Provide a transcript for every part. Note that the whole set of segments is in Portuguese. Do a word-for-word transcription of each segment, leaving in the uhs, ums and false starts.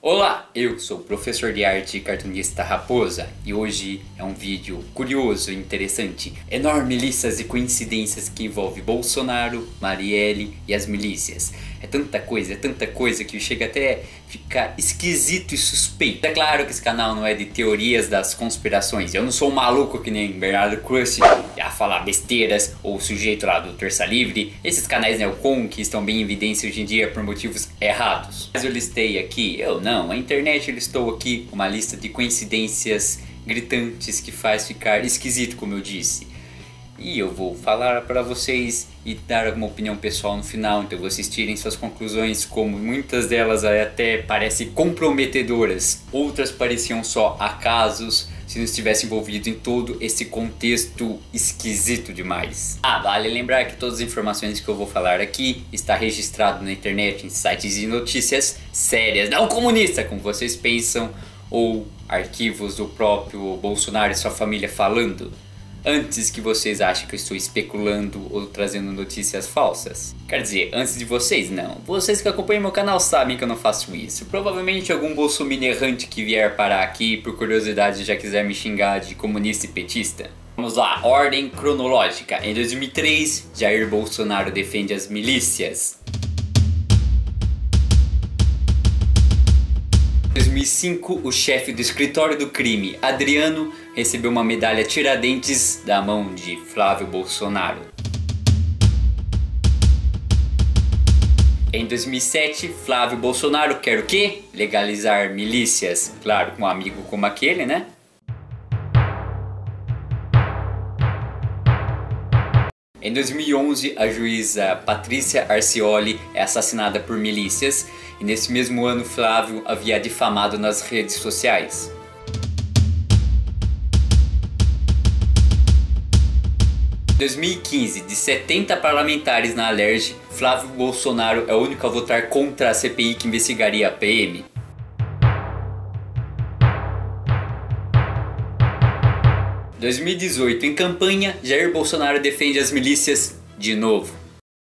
Olá, eu sou o professor de arte e cartunista Raposa e hoje é um vídeo curioso e interessante. Enormes listas e coincidências que envolve Bolsonaro, Marielle e as milícias. É tanta coisa, é tanta coisa que chega até ficar esquisito e suspeito. É claro que esse canal não é de teorias das conspirações. Eu não sou um maluco que nem Bernardo Crush a falar besteiras ou o sujeito lá do Terça Livre. Esses canais neocon que estão bem em evidência hoje em dia por motivos errados. Mas eu listei aqui, eu não, a internet listou aqui uma lista de coincidências gritantes que faz ficar esquisito, como eu disse. E eu vou falar para vocês e dar alguma opinião pessoal no final, então vocês tirem suas conclusões, como muitas delas até parecem comprometedoras, outras pareciam só acasos se não estivesse envolvido em todo esse contexto esquisito demais. Ah, vale lembrar que todas as informações que eu vou falar aqui está registrado na internet, em sites de notícias sérias, não comunista como vocês pensam, ou arquivos do próprio Bolsonaro e sua família falando. Antes que vocês achem que eu estou especulando ou trazendo notícias falsas. Quer dizer, antes de vocês, não. Vocês que acompanham meu canal sabem que eu não faço isso. Provavelmente algum bolsominion errante que vier parar aqui por curiosidade já quiser me xingar de comunista e petista. Vamos lá, ordem cronológica. Em dois mil e três, Jair Bolsonaro defende as milícias. Em dois mil e cinco, o chefe do escritório do crime, Adriano, recebeu uma medalha Tiradentes da mão de Flávio Bolsonaro. Em dois mil e sete, Flávio Bolsonaro quer o quê? Legalizar milícias. Claro, com um amigo como aquele, né? Em dois mil e onze, a juíza Patrícia Arcioli é assassinada por milícias e nesse mesmo ano Flávio havia difamado nas redes sociais. Em dois mil e quinze, de setenta parlamentares na Alerj, Flávio Bolsonaro é o único a votar contra a C P I que investigaria a P M. Em dois mil e dezoito, em campanha, Jair Bolsonaro defende as milícias de novo.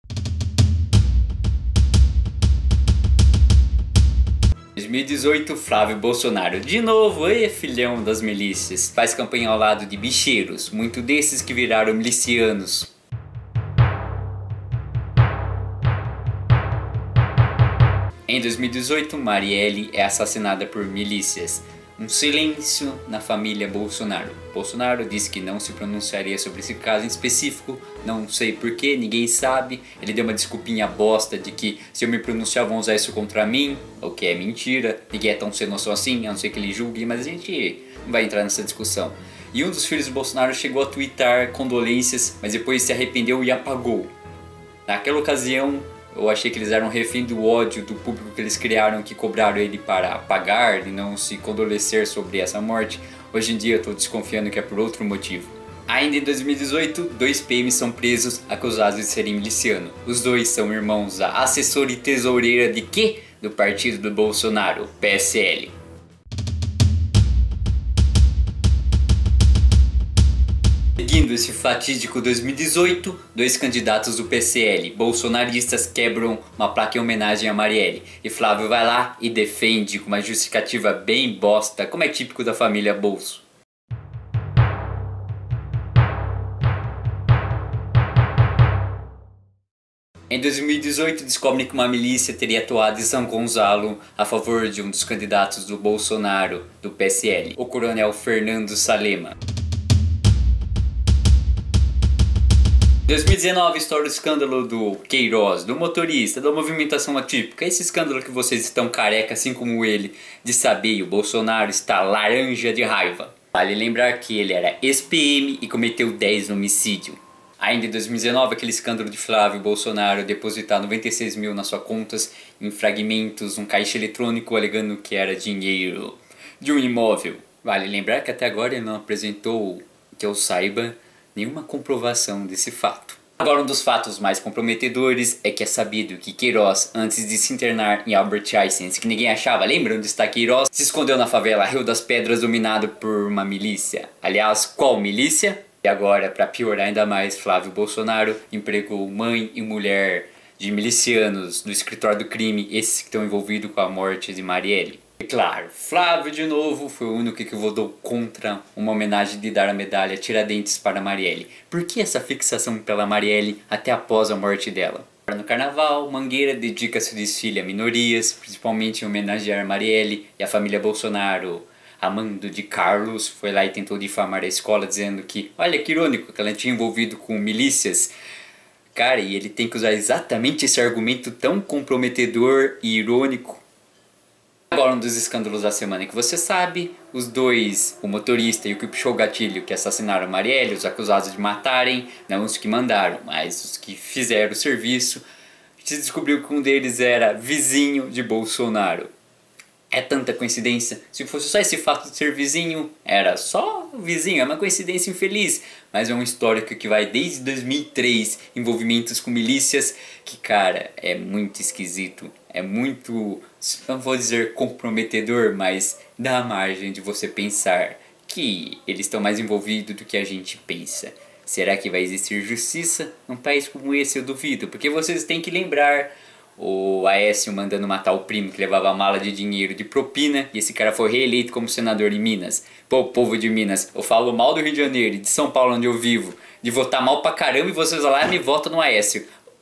Em dois mil e dezoito, Flávio Bolsonaro de novo, e filhão das milícias, faz campanha ao lado de bicheiros, muitos desses que viraram milicianos. Em dois mil e dezoito, Marielle é assassinada por milícias. Um silêncio na família Bolsonaro. Bolsonaro disse que não se pronunciaria sobre esse caso em específico, não sei porquê, ninguém sabe. Ele deu uma desculpinha bosta de que se eu me pronunciar vão usar isso contra mim, o que é mentira, ninguém é tão sem noção assim, a não ser que ele julgue, mas a gente não vai entrar nessa discussão. E um dos filhos do Bolsonaro chegou a twittar condolências, mas depois se arrependeu e apagou. Naquela ocasião, eu achei que eles eram refém do ódio do público que eles criaram, que cobraram ele para apagar e não se condolecer sobre essa morte. Hoje em dia eu estou desconfiando que é por outro motivo. Ainda em dois mil e dezoito, dois P Ms são presos acusados de serem milicianos. Os dois são irmãos da assessora e tesoureira de quê? Do partido do Bolsonaro, P S L. Seguindo esse fatídico dois mil e dezoito, dois candidatos do P S L, bolsonaristas, quebram uma placa em homenagem a Marielle. E Flávio vai lá e defende com uma justificativa bem bosta, como é típico da família Bolso. Em dois mil e dezoito, descobrem que uma milícia teria atuado em São Gonçalo a favor de um dos candidatos do Bolsonaro, do P S L, o coronel Fernando Salema. Em dois mil e dezenove, estoura o escândalo do Queiroz, do motorista, da movimentação atípica. Esse escândalo que vocês estão careca, assim como ele, de saber, e o Bolsonaro está laranja de raiva. Vale lembrar que ele era ex-P M e cometeu dez homicídios. Ainda em dois mil e dezenove, aquele escândalo de Flávio Bolsonaro depositar noventa e seis mil nas suas contas em fragmentos, um caixa eletrônico, alegando que era dinheiro de um imóvel. Vale lembrar que até agora ele não apresentou, que eu saiba, nenhuma comprovação desse fato. Agora, um dos fatos mais comprometedores é que é sabido que Queiroz, antes de se internar em Albert Einstein, que ninguém achava, lembra onde está Queiroz? Se escondeu na favela Rio das Pedras, dominado por uma milícia. Aliás, qual milícia? E agora, para piorar ainda mais, Flávio Bolsonaro empregou mãe e mulher de milicianos do escritório do crime, esses que estão envolvidos com a morte de Marielle. E claro, Flávio de novo foi o único que votou contra uma homenagem de dar a medalha Tiradentes para Marielle. Por que essa fixação pela Marielle até após a morte dela? No carnaval, Mangueira dedica seu desfile a minorias, principalmente em homenagear Marielle e a família Bolsonaro. Amando de Carlos foi lá e tentou difamar a escola dizendo que, olha que irônico, que ela tinha envolvido com milícias. Cara, e ele tem que usar exatamente esse argumento tão comprometedor e irônico. Agora um dos escândalos da semana que você sabe, os dois, o motorista e o que puxou o gatilho que assassinaram Marielle, os acusados de matarem, não os que mandaram, mas os que fizeram o serviço, se descobriu que um deles era vizinho de Bolsonaro. É tanta coincidência, se fosse só esse fato de ser vizinho, era só vizinho, é uma coincidência infeliz, mas é um histórico que vai desde dois mil e três, envolvimentos com milícias, que cara, é muito esquisito, é muito, não vou dizer comprometedor, mas dá margem de você pensar que eles estão mais envolvidos do que a gente pensa. Será que vai existir justiça? Num país como esse eu duvido, porque vocês têm que lembrar o Aécio mandando matar o primo que levava a mala de dinheiro de propina e esse cara foi reeleito como senador em Minas. Pô, povo de Minas, eu falo mal do Rio de Janeiro e de São Paulo onde eu vivo, de votar mal pra caramba e vocês lá me votam no Aécio.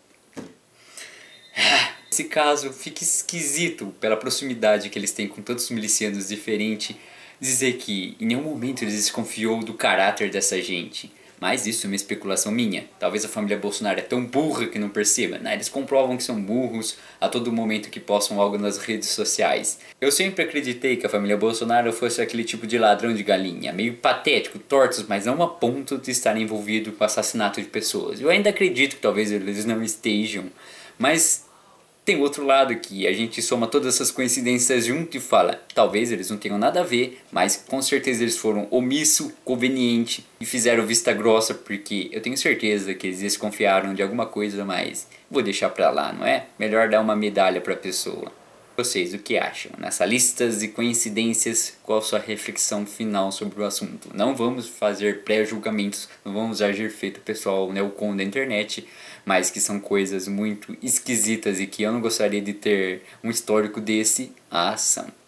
Esse caso fica esquisito pela proximidade que eles têm com tantos milicianos diferentes, dizer que em nenhum momento eles desconfiou do caráter dessa gente. Mas isso é uma especulação minha. Talvez a família Bolsonaro é tão burra que não perceba, né? Eles comprovam que são burros a todo momento que postam algo nas redes sociais. Eu sempre acreditei que a família Bolsonaro fosse aquele tipo de ladrão de galinha, meio patético, tortos, mas não a ponto de estar envolvido com assassinato de pessoas. Eu ainda acredito que talvez eles não estejam, mas tem outro lado que a gente soma todas essas coincidências junto e fala, talvez eles não tenham nada a ver, mas com certeza eles foram omisso, conveniente e fizeram vista grossa porque eu tenho certeza que eles desconfiaram de alguma coisa, mas vou deixar pra lá, não é? Melhor dar uma medalha pra pessoa. Vocês, o que acham? Nessa lista de coincidências, qual a sua reflexão final sobre o assunto? Não vamos fazer pré-julgamentos, não vamos agir feito pessoal neocon da internet, mas que são coisas muito esquisitas e que eu não gostaria de ter um histórico desse à ação.